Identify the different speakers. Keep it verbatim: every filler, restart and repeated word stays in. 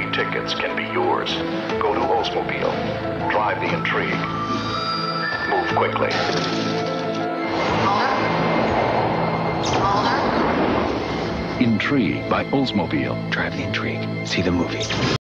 Speaker 1: movie tickets can be yours. Go to Oldsmobile. Drive the Intrigue. Move quickly.
Speaker 2: Intrigue by Oldsmobile.
Speaker 3: Drive the Intrigue. See the movie.